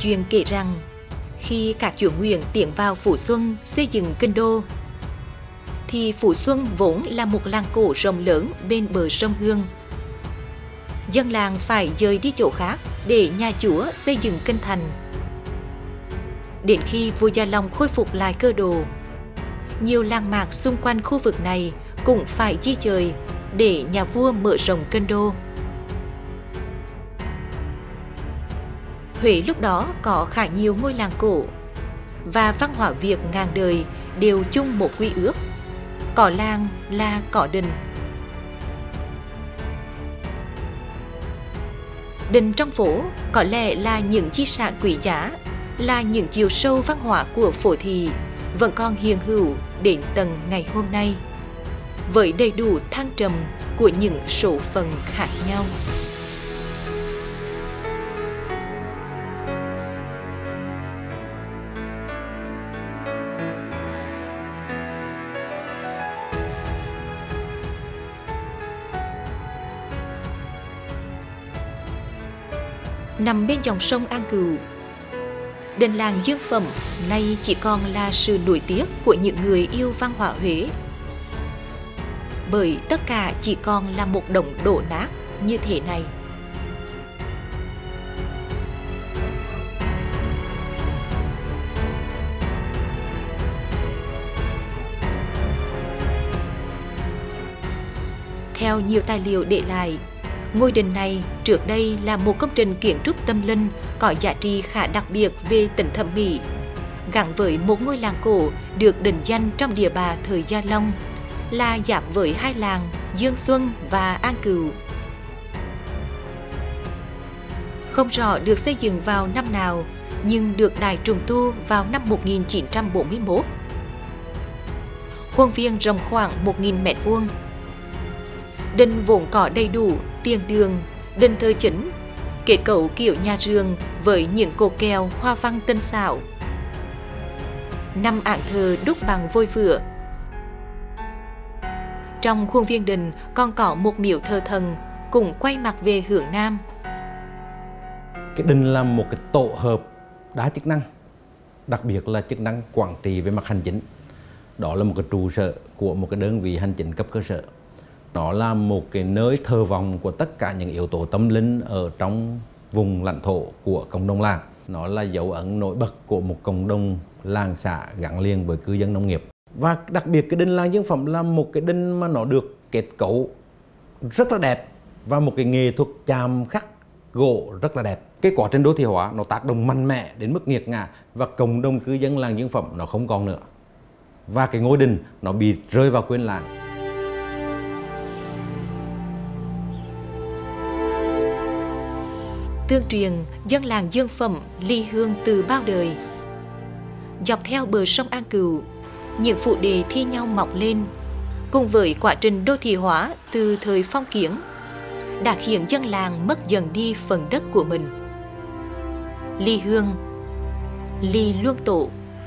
chuyện kể rằng khi các chúa Nguyễn tiến vào Phú Xuân xây dựng kinh đô, thì Phú Xuân vốn là một làng cổ rộng lớn bên bờ sông Hương. Dân làng phải dời đi chỗ khác để nhà chúa xây dựng kinh thành. Đến khi vua Gia Long khôi phục lại cơ đồ, nhiều làng mạc xung quanh khu vực này cũng phải di dời để nhà vua mở rộng kinh đô. Huế lúc đó có khá nhiều ngôi làng cổ, và văn hóa Việt ngàn đời đều chung một quy ước: có làng là có đình. Đình trong phố có lẽ là những di sản quý giá, là những chiều sâu văn hóa của phố thị vẫn còn hiện hữu đến tận ngày hôm nay, với đầy đủ thăng trầm của những số phận khác nhau. Nằm bên dòng sông An Cựu, đình làng Dương Phẩm nay chỉ còn là sự nổi tiếc của những người yêu văn hóa Huế, bởi tất cả chỉ còn là một đống đổ nát như thế này. Theo nhiều tài liệu để lại, ngôi đình này trước đây là một công trình kiến trúc tâm linh có giá trị khá đặc biệt về tính thẩm mỹ, gắn với một ngôi làng cổ được định danh trong địa bàn thời Gia Long, là giáp với hai làng Dương Xuân và An Cựu. Không rõ được xây dựng vào năm nào, nhưng được đại trùng tu vào năm 1941. Khuôn viên rộng khoảng 1.000 m². Đình vốn có đầy đủ tiền đường, đình thờ chính, kết cấu kiểu nhà rường với những cột kèo hoa văn tinh xảo. 5 ảng thờ đúc bằng vôi vữa. Trong khuôn viên đình còn có một miếu thờ thần cũng quay mặt về hướng nam. Cái đình là một cái tổ hợp đa chức năng, đặc biệt là chức năng quản trị về mặt hành chính. Đó là một cái trụ sở của một cái đơn vị hành chính cấp cơ sở. Nó là một cái nơi thờ vọng của tất cả những yếu tố tâm linh ở trong vùng lãnh thổ của cộng đồng làng. Nó là dấu ấn nổi bật của một cộng đồng làng xã gắn liền với cư dân nông nghiệp. Và đặc biệt cái đình làng Dương Phẩm là một cái đình mà nó được kết cấu rất là đẹp và một cái nghệ thuật chạm khắc gỗ rất là đẹp. Cái quá trình đô thị hóa nó tác động mạnh mẽ đến mức nghiệt ngã và cộng đồng cư dân làng Dương Phẩm nó không còn nữa. Và cái ngôi đình nó bị rơi vào quên lãng. Tương truyền dân làng Dương Phẩm ly hương từ bao đời. Dọc theo bờ sông An Cựu, những phủ đề thi nhau mọc lên, cùng với quá trình đô thị hóa từ thời phong kiến đã khiến dân làng mất dần đi phần đất của mình. Ly hương, ly luông tổ.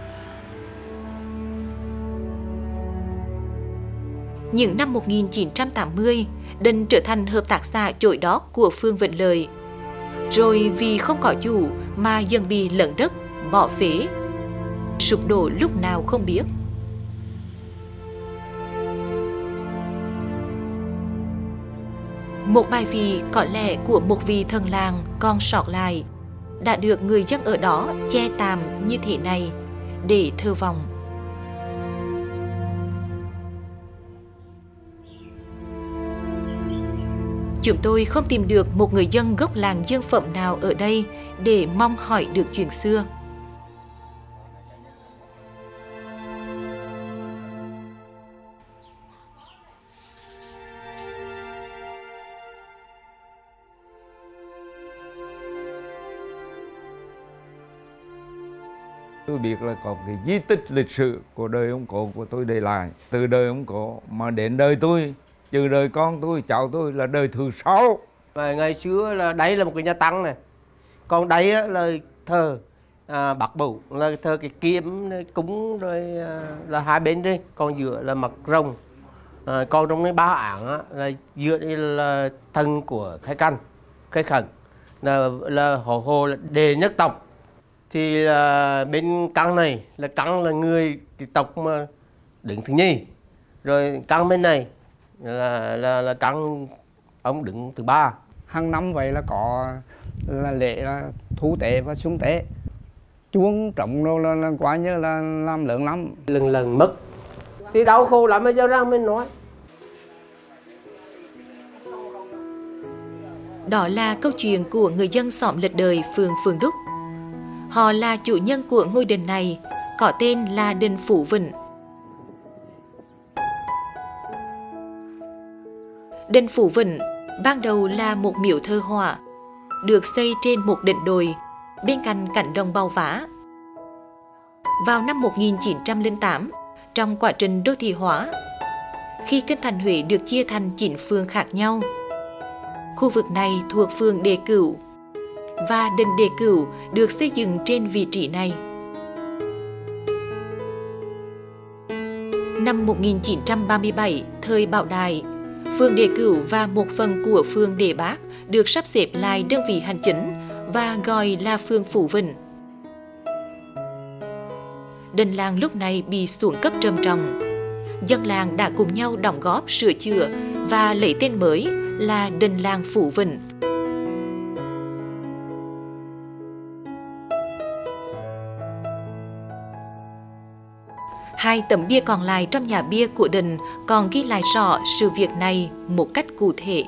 Những năm 1980, đình trở thành hợp tác xã chổi đót của Phương Vĩnh Lợi. Rồi vì không có chủ mà dần bị lấn đất, bỏ phế, sụp đổ lúc nào không biết. Một bài vị có lẽ của một vị thần làng còn sót lại đã được người dân ở đó che tạm như thế này để thơ vọng. Chúng tôi không tìm được một người dân gốc làng Dương Phẩm nào ở đây để mong hỏi được chuyện xưa. Tôi biết là có cái di tích lịch sử của đời ông cố của tôi để lại. Từ đời ông cố mà đến đời tôi, trừ đời con tôi, cháu tôi là đời thứ 6. Ngày xưa là đây là một cái nhà tăng này. Còn đây là thờ Bắc Bửu, là thờ cái kiếm cúng rồi là hai bên đây. Còn giữa là mặt rồng. Còn trong cái ba ảng là giữa đây là thân của Khai Căn, Khai Khẩn. Là hồ là đề nhất tộc. Thì bên Căng này là Căng là người cái tộc mà đứng thứ nhì, rồi Căng bên này là Căng ông đứng thứ ba. Hàng năm vậy là có là lễ là thu tế và xuống tế, chuông trống đâu là quá như là làm lớn lắm. Lần mất thì đau khổ lắm, bây giờ ra mình nói. Đó là câu chuyện của người dân xóm Lịch Đời, phường Phường Đúc. Họ là chủ nhân của ngôi đền này, có tên là đền Phủ Vĩnh. Đền Phủ Vĩnh ban đầu là một miếu thờ hỏa, được xây trên một đỉnh đồi bên cạnh cánh đồng Bào Vá. Vào năm 1908, trong quá trình đô thị hóa, khi kinh thành Huế được chia thành 9 phường khác nhau, khu vực này thuộc phường Đề Cửu và đền Đề Cửu được xây dựng trên vị trí này. Năm 1937, thời Bảo Đại, phường Đề Cửu và một phần của phường Đề Bác được sắp xếp lại đơn vị hành chính và gọi là phường Phủ Vĩnh. Đền làng lúc này bị xuống cấp trầm trọng. Dân làng đã cùng nhau đóng góp sửa chữa và lấy tên mới là đền làng Phủ Vĩnh. Hai tấm bia còn lại trong nhà bia của đền còn ghi lại rõ sự việc này một cách cụ thể.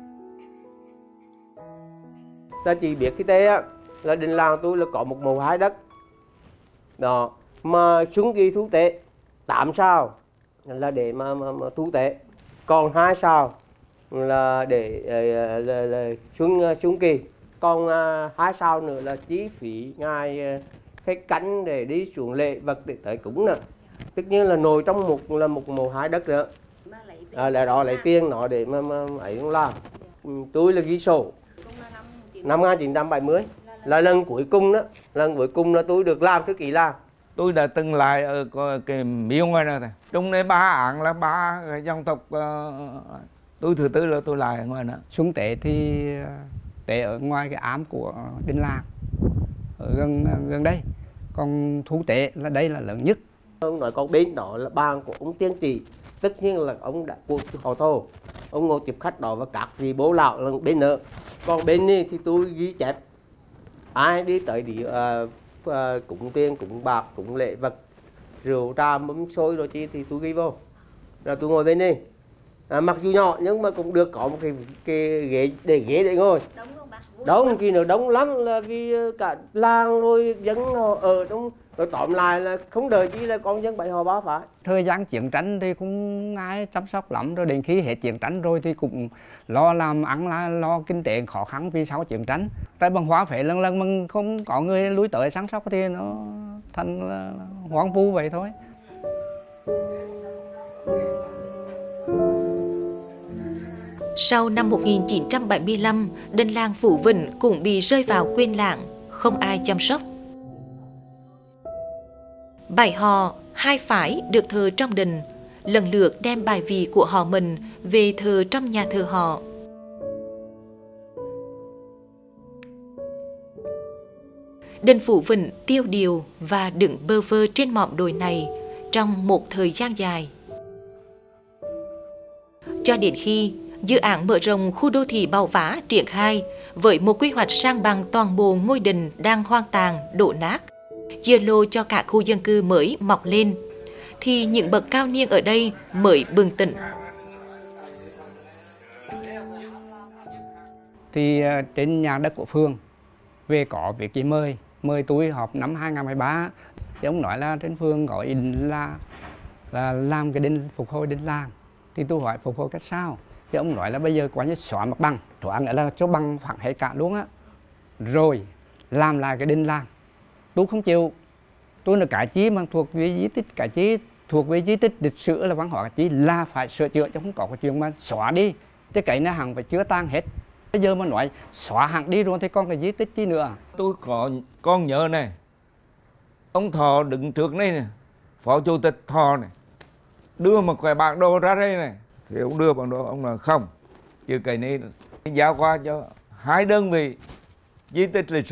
Ta chỉ biết cái thế á, là đền làng tôi là có một màu hai đất. Đó, mà xuống kỳ thu tế 8 sao là để mà thu tế, còn 2 sao là để là xuống kỳ, còn 2 sao nữa là chi phí ngài khách cánh để đi xuống lễ vật để tới cúng nè. Tất nhiên là nồi trong một màu hai đất nữa, là đó lấy tiền nó để mà ấy không làm. Tôi là ghi sổ năm 1970 là lần cuối cùng đó, lần cuối cùng là tôi được làm thư ký làng. Tôi đã từng lại ở cái miếu ngoài này, trong đấy 3 án là 3 dân tộc, tôi thứ tư là tôi lại ở ngoài nữa. Xuống tế thì tế ở ngoài cái ám của đền làng ở gần đây, còn thu tế là đây là lớn nhất. Ông nói con bên đó là bàn của ông tiên trì, tất nhiên là ông đã của họ Thổ, ông ngồi tiếp khách đó và các vị bố lão là bên nữa. Còn bên này thì tôi ghi chép ai đi tới đi cúng tiền, cúng bạc, cúng lễ vật, rượu trà mâm xôi rồi chi thì tôi ghi vô, rồi tôi ngồi bên này. Mặc dù nhỏ nhưng mà cũng được có một cái ghế để ngồi. Đông kỳ nữa đông lắm, là vì cả làng rồi dân họ ở trong, rồi tóm lại là không đợi chi là con dân bảy họ báo phải. Thời gian chiến tranh thì cũng ai chăm sóc lắm, rồi đến khi hết chiến tranh rồi thì cũng lo làm ăn, lo kinh tế khó khăn vì sau chiến tranh. Tại bằng hóa phế lần mà không có người lui tới săn sóc thì nó thành hoang vu vậy thôi. Sau năm 1975, đền làng Phủ Vĩnh cũng bị rơi vào quên lãng, không ai chăm sóc. 7 họ, 2 phái được thờ trong đền, lần lượt đem bài vị của họ mình về thờ trong nhà thờ họ. Đền Phủ Vĩnh tiêu điều và đứng bơ vơ trên mỏm đồi này trong một thời gian dài. Cho đến khi dự án mở rộng khu đô thị Bào Vá triển khai với một quy hoạch san bằng toàn bộ ngôi đền đang hoang tàn, đổ nát, chia lô cho cả khu dân cư mới mọc lên, thì những bậc cao niên ở đây mới bừng tỉnh. Thì trên nhà đất của phường về có việc gì mời tôi họp năm 2013, thì ông nói là trên phường có ý định là làm cái đền, phục hồi đền làng. Thì tôi hỏi phục hồi cách sao, thì ông nói là bây giờ có như xóa mặt bằng, xóa nghĩa là cho bằng phẳng hết cả luôn á, rồi làm lại cái đền làng. Tôi không chịu, tôi là cái chi mà thuộc về di tích, cái chi thuộc về di tích lịch sử là văn hóa, cái chi là phải sửa chữa, chứ không có cái chuyện mà xóa đi, chứ cái này hẳn phải chữa tan hết. Bây giờ mà nói xóa hẳn đi rồi thì còn cái di tích chi nữa. Tôi có con nhớ này, ông Thọ đứng trước đây này, phó chủ tịch Thọ này, đưa một cái bản đồ ra đây này, thì ông đưa bản đồ, ông nói không, chứ cái này giao qua cho 2 đơn vị di tích lịch sử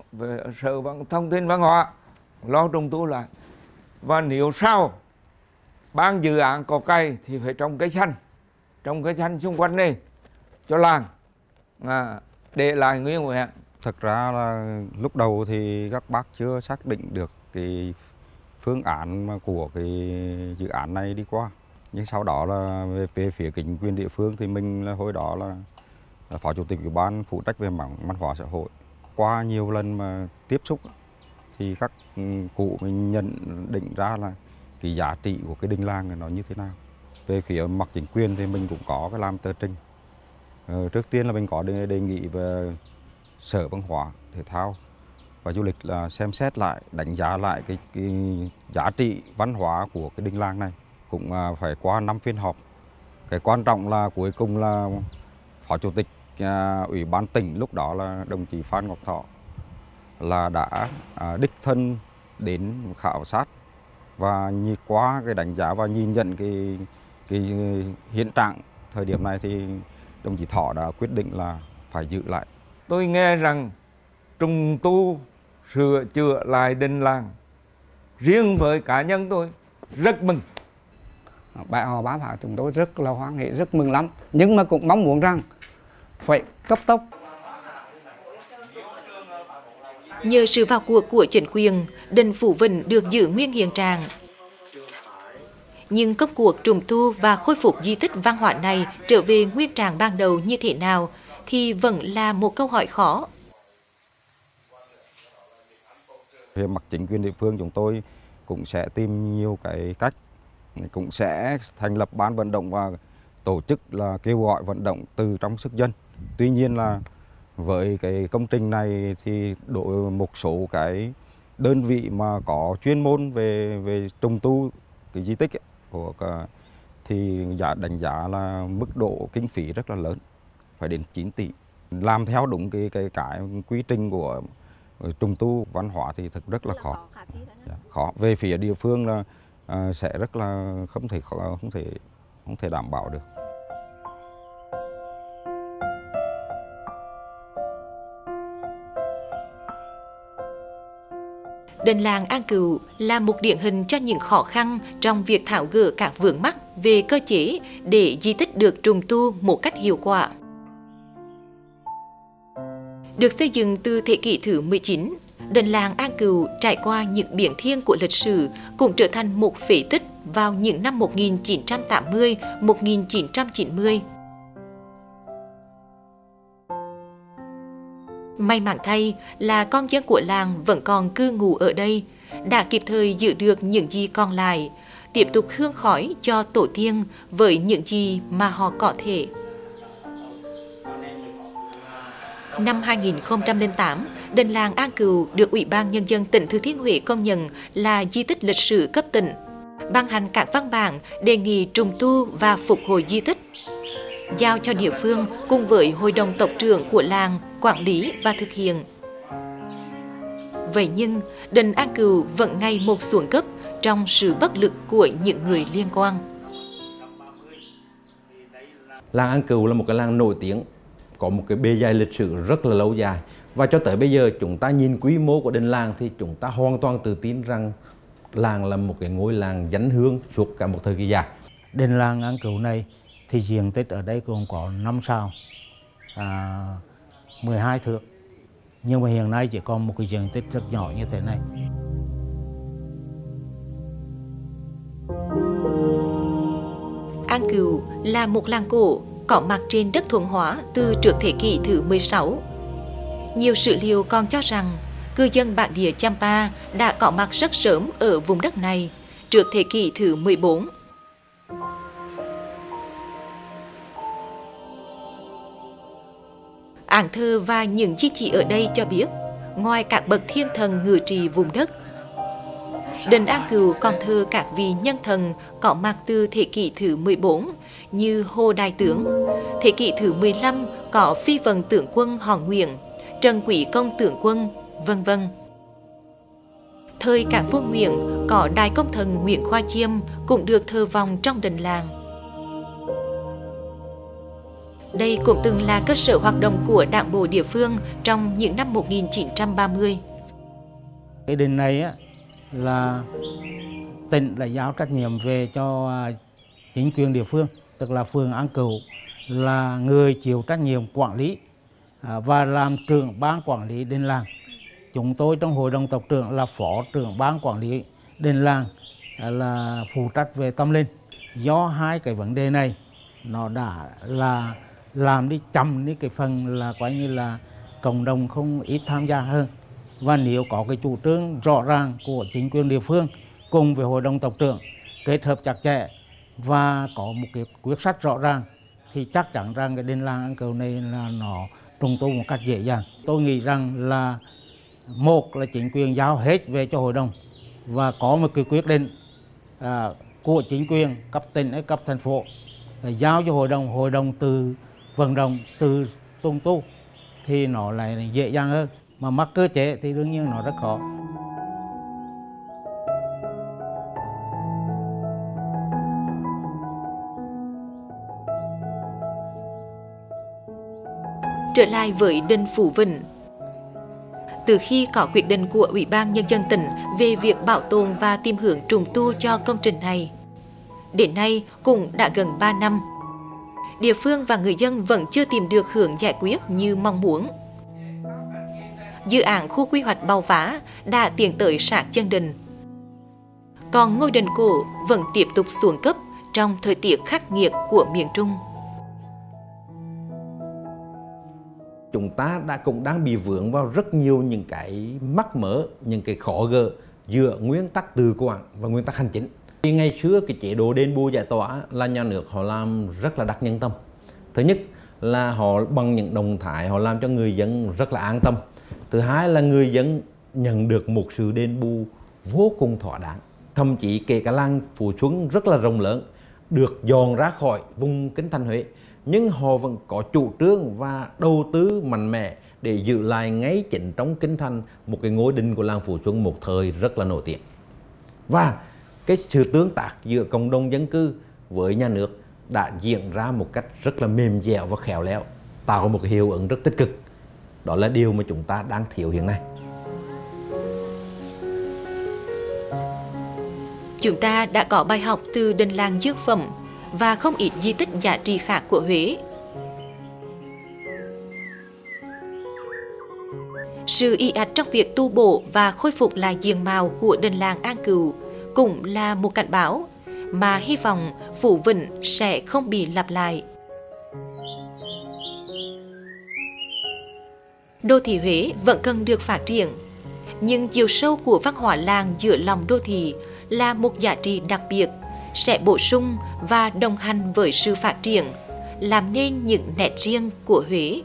về Sở Thông tin Văn hóa lo trùng tu lại. Và nếu sau ban dự án có cây thì phải trồng cây xanh xung quanh đây cho làng để lại nguyên vẹn. Thật ra là lúc đầu thì các bác chưa xác định được cái phương án của cái dự án này đi qua. Nhưng sau đó là về phía chính quyền địa phương thì mình là hồi đó là phó chủ tịch ủy ban phụ trách về mảng văn hóa xã hội. Qua nhiều lần mà tiếp xúc thì các cụ mình nhận định ra là cái giá trị của cái đình làng nó như thế nào. Về phía mặt chính quyền thì mình cũng có cái làm tờ trình. Trước tiên là mình có đề nghị về Sở Văn hóa, Thể thao và Du lịch là xem xét lại, đánh giá lại cái giá trị văn hóa của cái đình làng này. Cũng phải qua 5 phiên họp. Cái quan trọng là cuối cùng là phó chủ tịch ủy ban tỉnh lúc đó là đồng chí Phan Ngọc Thọ là đã đích thân đến khảo sát và qua cái đánh giá và nhìn nhận cái hiện trạng thời điểm này thì đồng chí Thọ đã quyết định là phải giữ lại. Tôi nghe rằng trùng tu sửa chữa lại đình làng, riêng với cá nhân tôi rất mừng. Bài họ bá phạt chúng tôi rất là hoan hỉ, rất mừng lắm. Nhưng mà cũng mong muốn rằng phải cấp tốc. Nhờ sự vào cuộc của chính quyền, đình Phú Vĩnh được giữ nguyên hiện trạng. Nhưng công cuộc trùng tu và khôi phục di tích văn hóa này trở về nguyên trạng ban đầu như thế nào thì vẫn là một câu hỏi khó. Về mặt chính quyền địa phương chúng tôi cũng sẽ tìm nhiều cái cách, cũng sẽ thành lập ban vận động và tổ chức là kêu gọi vận động từ trong sức dân. Tuy nhiên là với cái công trình này thì một số cái đơn vị mà có chuyên môn về trùng tu cái di tích ấy, thì đánh giá là mức độ kinh phí rất là lớn, phải đến 9 tỷ. Làm theo đúng cái quy trình của trùng tu văn hóa thì thực rất là khó. Khó. Về phía địa phương là sẽ rất là không thể đảm bảo được. Đình làng An Cựu là một điển hình cho những khó khăn trong việc tháo gỡ các vướng mắc về cơ chế để di tích được trùng tu một cách hiệu quả. Được xây dựng từ thế kỷ thứ 19, đình làng An Cựu trải qua những biến thiên của lịch sử cũng trở thành một phế tích vào những năm 1980-1990. May mắn thay là con dân của làng vẫn còn cư ngụ ở đây, đã kịp thời giữ được những gì còn lại, tiếp tục hương khói cho tổ tiên với những gì mà họ có thể. Năm 2008, đình làng An Cựu được Ủy ban Nhân dân tỉnh Thừa Thiên Huế công nhận là di tích lịch sử cấp tỉnh, ban hành các văn bản đề nghị trùng tu và phục hồi di tích, giao cho địa phương cùng với hội đồng tộc trưởng của làng quản lý và thực hiện. Vậy nhưng, đình An Cựu vẫn ngày một xuống cấp trong sự bất lực của những người liên quan. Làng An Cựu là một cái làng nổi tiếng, có một cái bề dày lịch sử rất là lâu dài. Và cho tới bây giờ chúng ta nhìn quy mô của đình làng thì chúng ta hoàn toàn tự tin rằng làng là một cái ngôi làng danh hương suốt cả một thời kỳ dài. Đình làng An Cựu này thì diện tích ở đây cũng có 5 sao, 12 thước. Nhưng mà hiện nay chỉ còn một cái diện tích rất nhỏ như thế này. An Cựu là một làng cổ có mặt trên đất Thuận Hóa từ trước thế kỷ thứ 16. Nhiều sử liệu còn cho rằng cư dân bản địa Champa đã có mặt rất sớm ở vùng đất này, trước thế kỷ thứ 14. Ảng thơ và những di chỉ ở đây cho biết, ngoài các bậc thiên thần ngự trị vùng đất, đình An Cựu còn thờ các vị nhân thần có mặt từ thế kỷ thứ 14 như Hồ Đại Tướng, thế kỷ thứ 15 có Phi Vân Tướng Quân họ Nguyễn, Trần Quý Công Tướng Quân, vân vân. Thời các vua Nguyễn có Đại Công Thần Nguyễn Khoa Chiêm cũng được thờ vòng trong đình làng. Đây cũng từng là cơ sở hoạt động của đảng bộ địa phương trong những năm 1930. Cái đền này á, là tỉnh đã giao trách nhiệm về cho chính quyền địa phương, tức là phường An Cựu là người chịu trách nhiệm quản lý và làm trưởng ban quản lý đền làng. Chúng tôi trong hội đồng tộc trưởng là phó trưởng ban quản lý đền làng, là phụ trách về tâm linh. Do hai cái vấn đề này nó đã là làm đi chậm đi cái phần là coi như là cộng đồng không ít tham gia hơn. Và nếu có cái chủ trương rõ ràng của chính quyền địa phương cùng với hội đồng tộc trưởng kết hợp chặt chẽ và có một cái quyết sách rõ ràng thì chắc chắn rằng cái đền làng An Cựu này là nó trùng tu một cách dễ dàng. Tôi nghĩ rằng là một là chính quyền giao hết về cho hội đồng và có một cái quyết định của chính quyền cấp tỉnh hay cấp thành phố giao cho hội đồng từ vận động từ trùng tu thì nó lại dễ dàng hơn, mà mắc cơ chế thì đương nhiên nó rất khó. Trở lại với đền Phú Vĩnh. Từ khi có quyết định của Ủy ban Nhân dân tỉnh về việc bảo tồn và tìm hướng trùng tu cho công trình này, đến nay cũng đã gần 3 năm. Địa phương và người dân vẫn chưa tìm được hướng giải quyết như mong muốn. Dự án khu quy hoạch Bào Vá đã tiến tới sát chân đền. Còn ngôi đền cổ vẫn tiếp tục xuống cấp trong thời tiết khắc nghiệt của miền Trung. Chúng ta cũng đang bị vướng vào rất nhiều những cái mắc mớ, những cái khó gỡ giữa nguyên tắc tự quản và nguyên tắc hành chính. Thì ngày xưa cái chế độ đền bù giải tỏa là nhà nước họ làm rất là đắc nhân tâm. Thứ nhất là họ bằng những động thái họ làm cho người dân rất là an tâm. Thứ hai là người dân nhận được một sự đền bù vô cùng thỏa đáng. Thậm chí kể cả làng Phú Xuân rất là rộng lớn, được dọn ra khỏi vùng Kinh Thành Huế, nhưng họ vẫn có chủ trương và đầu tư mạnh mẽ để giữ lại ngay chính trong Kinh Thành một cái ngôi đình của làng Phú Xuân một thời rất là nổi tiếng. Và cái sự tương tác giữa cộng đồng dân cư với nhà nước đã diễn ra một cách rất là mềm dẻo và khéo léo, tạo một cái hiệu ứng rất tích cực. Đó là điều mà chúng ta đang thiếu hiện nay. Chúng ta đã có bài học từ đền làng Dược Phẩm và không ít di tích giá trị khác của Huế. Sự ì ạch trong việc tu bổ và khôi phục lại diện mạo của đền làng An Cựu cũng là một cảnh báo mà hy vọng Phú Vĩnh sẽ không bị lặp lại. Đô thị Huế vẫn cần được phát triển, nhưng chiều sâu của văn hóa làng giữa lòng đô thị là một giá trị đặc biệt, sẽ bổ sung và đồng hành với sự phát triển, làm nên những nét riêng của Huế.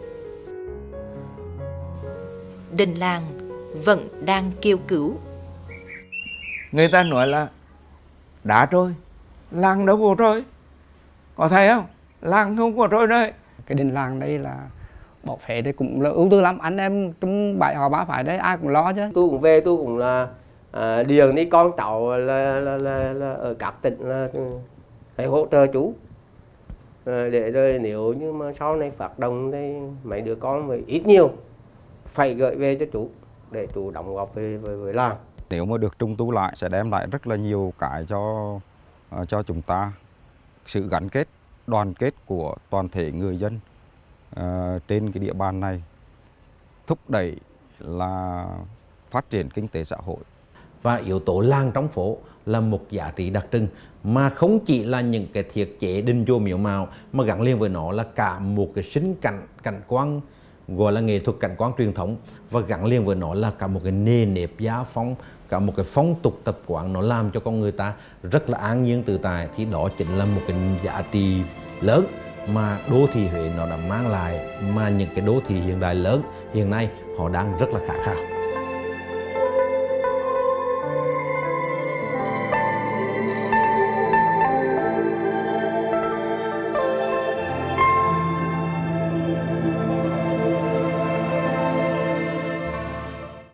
Đền làng vẫn đang kêu cứu. Người ta nói là đã trôi, làng đâu có trôi. Có thấy không? Làng không có trôi đấy. Cái đền làng đây là bỏ phế đây cũng là ưu tư lắm. Anh em trong bãi họ bá phải đấy ai cũng lo chứ. Tôi cũng về, tôi cũng là điền đi con cháu là ở các tỉnh là phải hỗ trợ chú. Để rồi nếu như mà sau này phát động thì mấy đứa con mới ít nhiều phải gửi về cho chú để chú đóng góp với làng. Nếu mà được trùng tu lại sẽ đem lại rất là nhiều cái cho chúng ta, sự gắn kết, đoàn kết của toàn thể người dân trên cái địa bàn này, thúc đẩy là phát triển kinh tế xã hội. Và yếu tố làng trong phố là một giá trị đặc trưng mà không chỉ là những cái thiết chế đình chùa miếu mạo mà gắn liền với nó là cả một cái sinh cảnh quan gọi là nghệ thuật cảnh quan truyền thống, và gắn liền với nó là cả một cái nề nếp giá phong, cả một cái phong tục tập quán, nó làm cho con người ta rất là an nhiên tự tại. Thì đó chính là một cái giá trị lớn mà đô thị Huế nó đã mang lại, mà những cái đô thị hiện đại lớn hiện nay họ đang rất là khát khao.